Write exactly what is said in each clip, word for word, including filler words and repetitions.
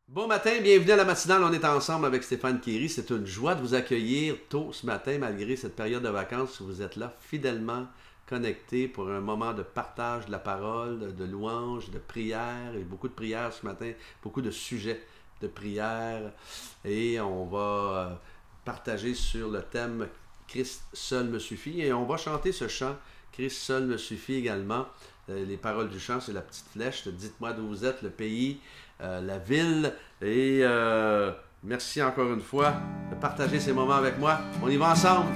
Bon matin, bienvenue à la matinale. On est ensemble avec Stéphane Kéry. C'est une joie de vous accueillir tôt ce matin, malgré cette période de vacances où vous êtes là, fidèlement connectés pour un moment de partage de la parole, de louange, de prière. Et beaucoup de prières ce matin, beaucoup de sujets de prière. Et on va partager sur le thème « Christ seul me suffit ». Et on va chanter ce chant « Christ seul me suffit » également. Les paroles du chant, c'est la petite flèche. Dites-moi d'où vous êtes, le pays, euh, la ville. Et euh, merci encore une fois de partager ces moments avec moi. On y va ensemble.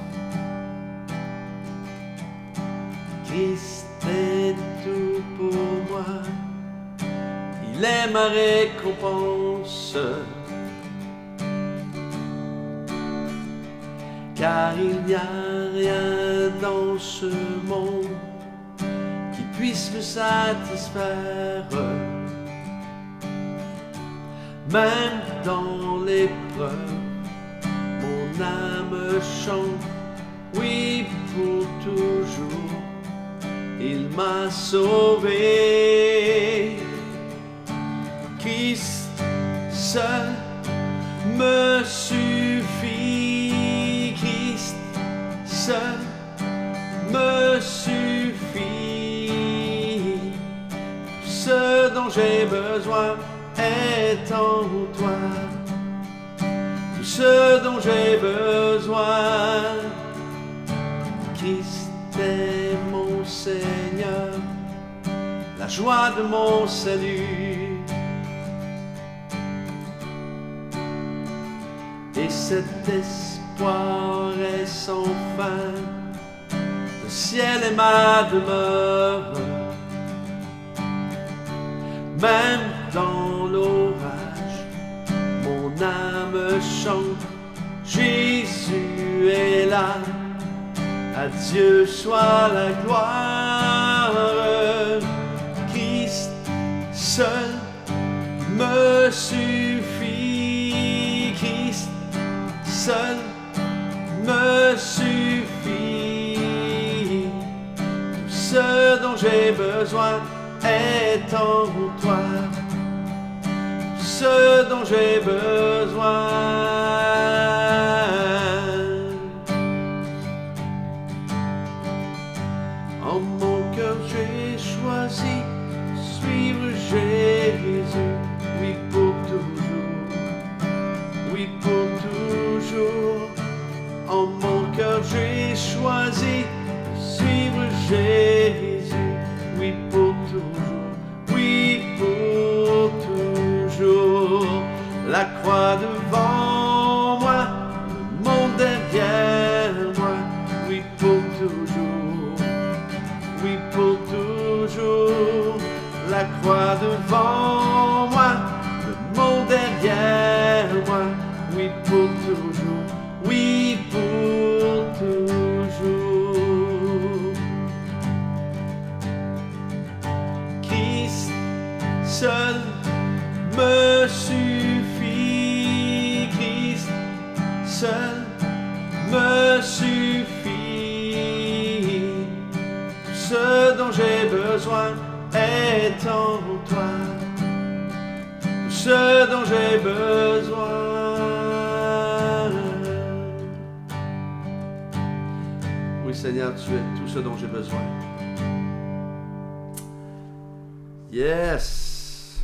Christ est tout pour moi. Il est ma récompense. Car il n'y a rien dans ce monde qui puisse me satisfaire. Même dans l'épreuve, mon âme chante, oui, pour toujours, il m'a sauvé. Christ seul me suffit, Christ seul me suffit. Ce dont j'ai besoin est en toi. Tout ce dont j'ai besoin. Christ est mon Seigneur, la joie de mon salut. Et cet espoir est sans fin. Le ciel est ma demeure. Même dans l'orage, mon âme chante, Jésus est là, à Dieu soit la gloire. Christ seul me suffit, Christ seul me suffit. Tout ce dont j'ai besoin est en toi. Ce dont j'ai besoin. En mon cœur j'ai choisi suivre Jésus, oui pour toujours, oui pour toujours. En mon cœur j'ai choisi suivre Jésus, oui pour toujours, oui pour toujours. La croix devant moi, le monde derrière moi, oui pour toujours, oui pour toujours. La croix devant moi, le monde derrière moi, oui pour toujours, oui pour toujours. Christ seul me suffit, Christ seul me suffit. Tout ce dont j'ai besoin est en toi. Tout ce dont j'ai besoin. Oui Seigneur, tu es tout ce dont j'ai besoin. Yes!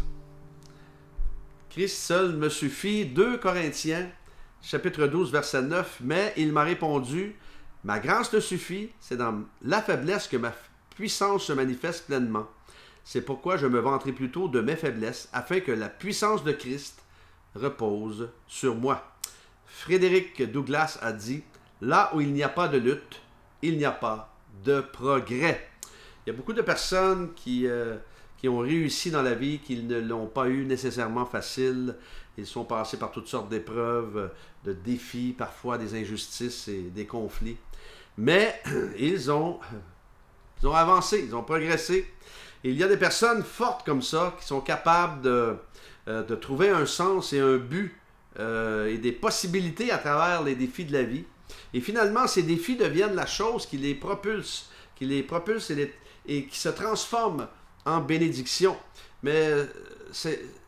Christ seul me suffit. deux Corinthiens, chapitre douze, verset neuf. Mais il m'a répondu, ma grâce te suffit, c'est dans la faiblesse que ma puissance se manifeste pleinement. C'est pourquoi je me vanterai plutôt de mes faiblesses, afin que la puissance de Christ repose sur moi. Frédéric Douglass a dit, là où il n'y a pas de lutte, il n'y a pas de progrès. Il y a beaucoup de personnes qui... Euh, qui ont réussi dans la vie, qui ne l'ont pas eu nécessairement facile. Ils sont passés par toutes sortes d'épreuves, de défis, parfois des injustices et des conflits. Mais ils ont, ils ont avancé, ils ont progressé. Et il y a des personnes fortes comme ça qui sont capables de, de trouver un sens et un but euh, et des possibilités à travers les défis de la vie. Et finalement, ces défis deviennent la chose qui les propulse, qui les propulse et, les, et qui se transforme en bénédiction. Mais c'est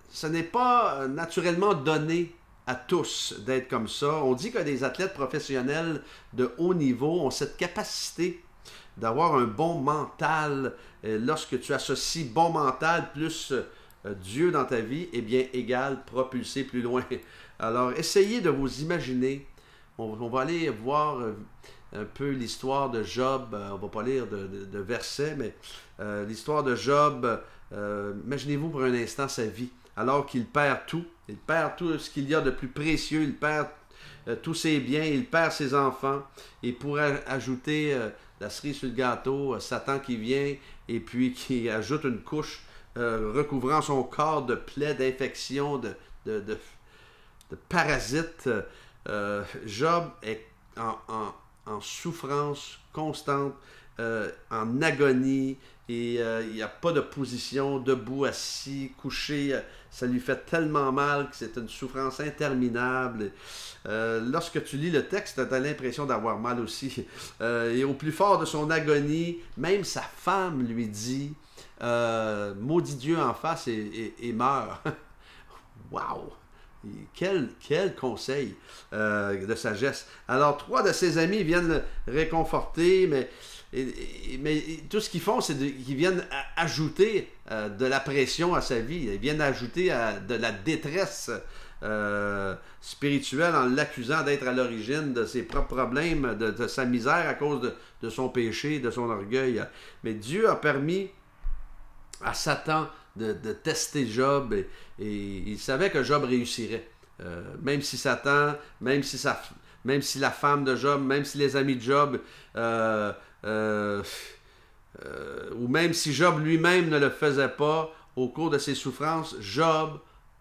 ce n'est pas naturellement donné à tous d'être comme ça. On dit que des athlètes professionnels de haut niveau ont cette capacité d'avoir un bon mental. Lorsque tu associes bon mental plus Dieu dans ta vie, eh bien, égale propulser plus loin. Alors, essayez de vous imaginer. On, on va aller voir un peu l'histoire de Job. On ne va pas lire de, de, de versets, mais euh, l'histoire de Job. Euh, imaginez-vous pour un instant sa vie. Alors qu'il perd tout, il perd tout ce qu'il y a de plus précieux, il perd euh, tous ses biens, il perd ses enfants, et pour ajouter euh, la cerise sur le gâteau, euh, Satan qui vient, et puis qui ajoute une couche euh, recouvrant son corps de plaies, d'infections, de, de, de, de parasites. Euh, Job est en, en, en souffrance constante, euh, en agonie, et euh, il n'y a pas de position, debout, assis, couché, euh, ça lui fait tellement mal que c'est une souffrance interminable. Euh, lorsque tu lis le texte, tu as l'impression d'avoir mal aussi. Euh, et au plus fort de son agonie, même sa femme lui dit euh, « Maudit Dieu en face et, et, et meurt. » Wow! Quel, quel conseil euh, de sagesse. Alors, trois de ses amis viennent le réconforter, mais... Et, et, mais tout ce qu'ils font, c'est qu'ils viennent ajouter euh, de la pression à sa vie. Ils viennent ajouter à, de la détresse euh, spirituelle en l'accusant d'être à l'origine de ses propres problèmes, de, de sa misère à cause de, de son péché, de son orgueil. Mais Dieu a permis à Satan de, de tester Job et, et il savait que Job réussirait. Euh, même si Satan, même si, sa, même si la femme de Job, même si les amis de Job... Euh, Euh, euh, ou même si Job lui-même ne le faisait pas, au cours de ses souffrances, Job,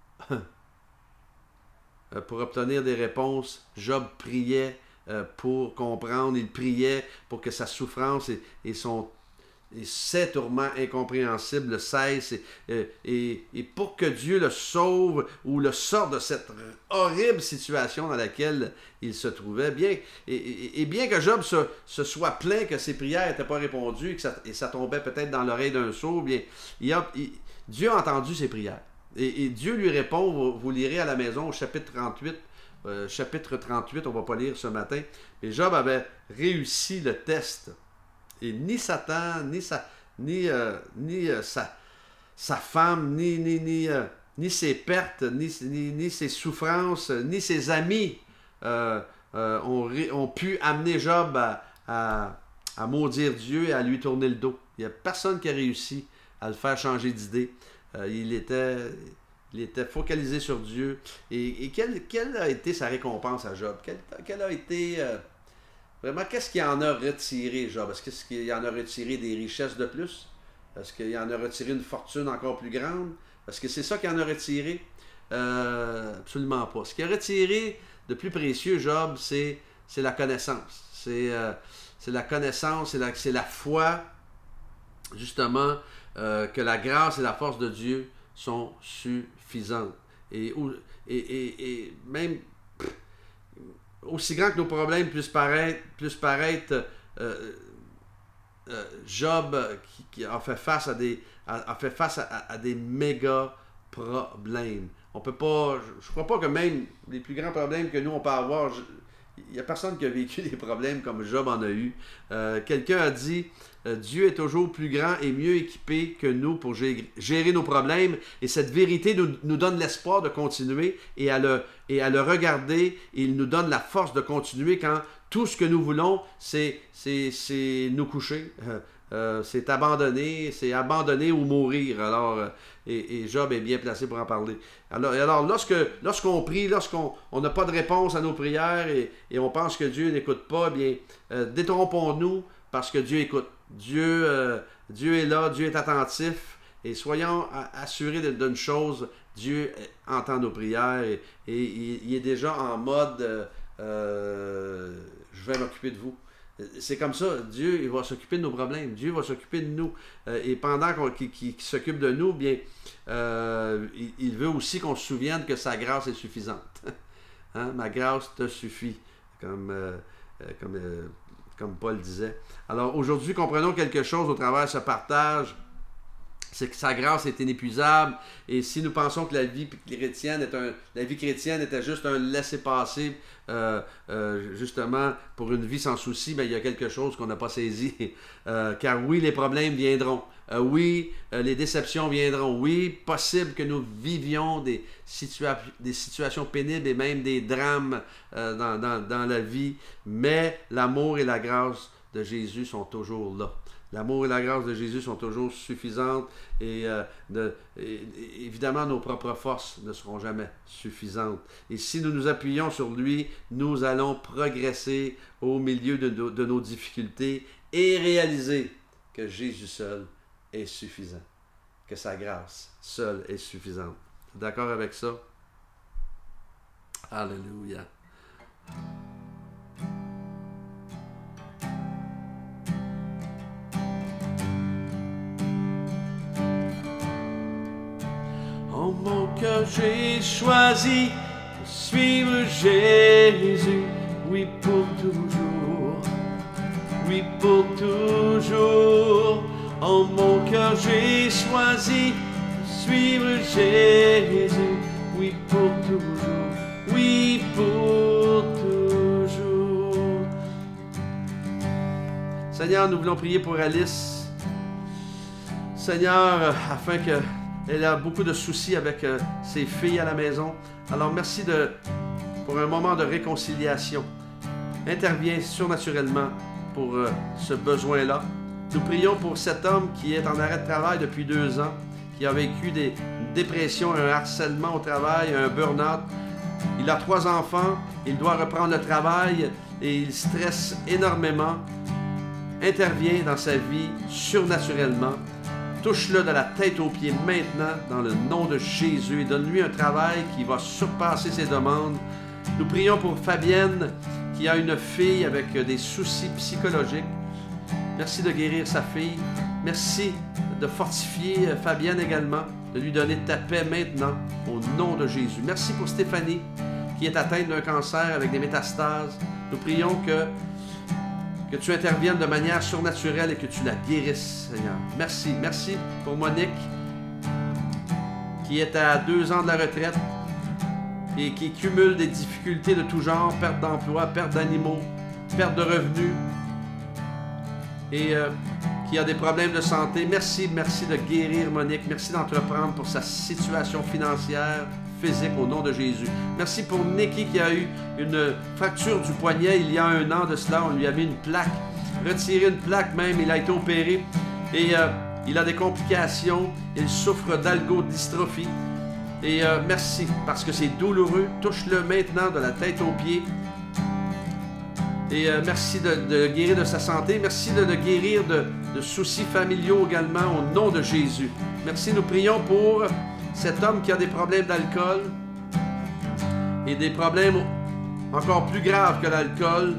pour obtenir des réponses, Job priait euh, pour comprendre, il priait pour que sa souffrance et, et, son, et ses tourments incompréhensibles cessent, et, et, et pour que Dieu le sauve ou le sorte de cette horrible situation dans laquelle il se trouvait. Bien, et, et, et bien que Job se, se soit plaint que ses prières n'étaient pas répondues et que ça, et ça tombait peut-être dans l'oreille d'un sourd, bien, il a, il, Dieu a entendu ses prières. Et, et Dieu lui répond, vous, vous lirez à la maison au chapitre trente-huit, euh, chapitre trente-huit, on ne va pas lire ce matin, mais Job avait réussi le test. Et ni Satan, ni, sa, ni, euh, ni euh, sa, sa femme, ni, ni, ni, euh, ni ses pertes, ni, ni, ni ses souffrances, ni ses amis euh, euh, ont, ont pu amener Job à, à, à maudire Dieu et à lui tourner le dos. Il n'y a personne qui a réussi à le faire changer d'idée. Euh, il, était, il était focalisé sur Dieu. Et, et quelle, quelle a été sa récompense à Job? Quelle, quelle a été... Euh, Vraiment, qu'est-ce qu'il en a retiré, Job? Est-ce qu'il en a retiré des richesses de plus? Est-ce qu'il en a retiré une fortune encore plus grande? Est-ce que c'est ça qu'il en a retiré? Euh, absolument pas. Ce qu'il a retiré de plus précieux, Job, c'est la connaissance. C'est euh, la connaissance, c'est la, c'est la foi, justement, euh, que la grâce et la force de Dieu sont suffisantes. Et, et, et, et même... Aussi grand que nos problèmes puissent paraître, puissent paraître euh, euh, Job qui, qui a fait face à des, a, a fait face à, à, à des méga problèmes. On peut pas, je ne crois pas que même les plus grands problèmes que nous on peut avoir, il n'y a personne qui a vécu des problèmes comme Job en a eu. Euh, Quelqu'un a dit, euh, Dieu est toujours plus grand et mieux équipé que nous pour gérer, gérer nos problèmes, et cette vérité nous, nous donne l'espoir de continuer et à le et à le regarder, et il nous donne la force de continuer quand tout ce que nous voulons, c'est nous coucher, euh, euh, c'est abandonner, c'est abandonner ou mourir. Alors, euh, et, et Job est bien placé pour en parler. Alors, alors lorsque lorsqu'on prie, lorsqu'on n'a pas de réponse à nos prières et, et on pense que Dieu n'écoute pas, eh bien, euh, détrompons-nous parce que Dieu écoute. Dieu, euh, Dieu est là, Dieu est attentif, et soyons assurés d'une chose, Dieu entend nos prières et, et il, il est déjà en mode euh, euh, je vais m'occuper de vous. C'est comme ça, Dieu il va s'occuper de nos problèmes, Dieu va s'occuper de nous. Euh, et pendant qu'il qu qu s'occupe de nous, bien, euh, il, il veut aussi qu'on se souvienne que sa grâce est suffisante. Hein? Ma grâce te suffit, comme, euh, comme, euh, comme Paul disait. Alors aujourd'hui, comprenons quelque chose au travers de ce partage. c'est que sa grâce est inépuisable. Et si nous pensons que la vie chrétienne est un, la vie chrétienne était juste un laisser-passer, euh, euh, justement, pour une vie sans souci, ben, il y a quelque chose qu'on n'a pas saisi. Euh, car oui, les problèmes viendront. Euh, oui, euh, les déceptions viendront. Oui, possible que nous vivions des, situa des situations pénibles et même des drames euh, dans, dans, dans la vie. Mais l'amour et la grâce de Jésus sont toujours là. L'amour et la grâce de Jésus sont toujours suffisantes et, euh, de, et, évidemment, nos propres forces ne seront jamais suffisantes. Et si nous nous appuyons sur lui, nous allons progresser au milieu de, de, de nos difficultés et réaliser que Jésus seul est suffisant, que sa grâce seule est suffisante. D'accord avec ça? Alléluia. En mon cœur, j'ai choisi de suivre Jésus, oui pour toujours, oui pour toujours. En mon cœur, j'ai choisi de suivre Jésus, oui pour toujours, oui pour toujours. Seigneur, nous voulons prier pour Alice. Seigneur, afin que elle a beaucoup de soucis avec euh, ses filles à la maison. Alors merci de, pour un moment de réconciliation. Interviens surnaturellement pour euh, ce besoin-là. Nous prions pour cet homme qui est en arrêt de travail depuis deux ans, qui a vécu des dépressions, un harcèlement au travail, un burn-out. Il a trois enfants, il doit reprendre le travail et il stresse énormément. Interviens dans sa vie surnaturellement. Touche-le de la tête aux pieds maintenant, dans le nom de Jésus, et donne-lui un travail qui va surpasser ses demandes. Nous prions pour Fabienne, qui a une fille avec des soucis psychologiques. Merci de guérir sa fille. Merci de fortifier Fabienne également, de lui donner ta paix maintenant, au nom de Jésus. Merci pour Stéphanie, qui est atteinte d'un cancer avec des métastases. Nous prions que que tu interviennes de manière surnaturelle et que tu la guérisses, Seigneur. Merci. Merci pour Monique, qui est à deux ans de la retraite et qui cumule des difficultés de tout genre, perte d'emploi, perte d'animaux, perte de revenus et euh, qui a des problèmes de santé. Merci, merci de guérir Monique. Merci d'entreprendre pour sa situation financière, physique, au nom de Jésus. Merci pour Nicky qui a eu une fracture du poignet il y a un an de cela. On lui a mis une plaque, retiré une plaque même, il a été opéré et euh, il a des complications, il souffre d'algodystrophie et euh, merci parce que c'est douloureux. Touche-le maintenant de la tête aux pieds et euh, merci de, de guérir de sa santé. Merci de le guérir de, de soucis familiaux également au nom de Jésus. Merci, nous prions pour cet homme qui a des problèmes d'alcool et des problèmes encore plus graves que l'alcool,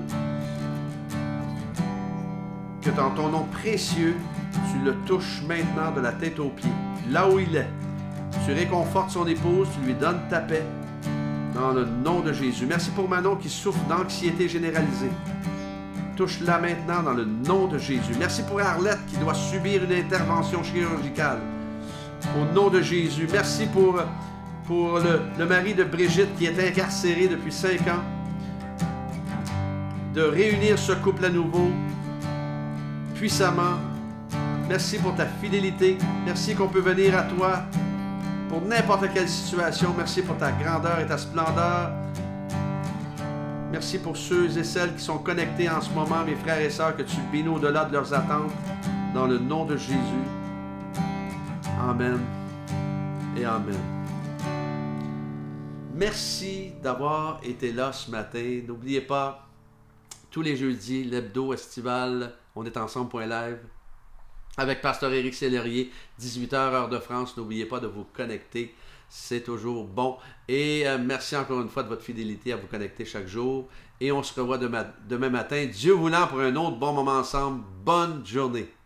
que dans ton nom précieux, tu le touches maintenant de la tête aux pieds, là où il est. Tu réconfortes son épouse, tu lui donnes ta paix, dans le nom de Jésus. Merci pour Manon qui souffre d'anxiété généralisée. Touche-la maintenant dans le nom de Jésus. Merci pour Arlette qui doit subir une intervention chirurgicale. Au nom de Jésus. Merci pour, pour le, le mari de Brigitte qui est incarcéré depuis cinq ans. De réunir ce couple à nouveau, puissamment. Merci pour ta fidélité. Merci qu'on peut venir à toi pour n'importe quelle situation. Merci pour ta grandeur et ta splendeur. Merci pour ceux et celles qui sont connectés en ce moment, mes frères et sœurs, que tu bénis au-delà de leurs attentes. Dans le nom de Jésus. Amen et Amen. Merci d'avoir été là ce matin. N'oubliez pas, tous les jeudis, l'hebdo estival, on est ensemble.live avec Pasteur Éric Sellerier, dix-huit heures heure de France. N'oubliez pas de vous connecter, c'est toujours bon. Et euh, merci encore une fois de votre fidélité à vous connecter chaque jour. Et on se revoit demain, demain matin, Dieu voulant, pour un autre bon moment ensemble. Bonne journée.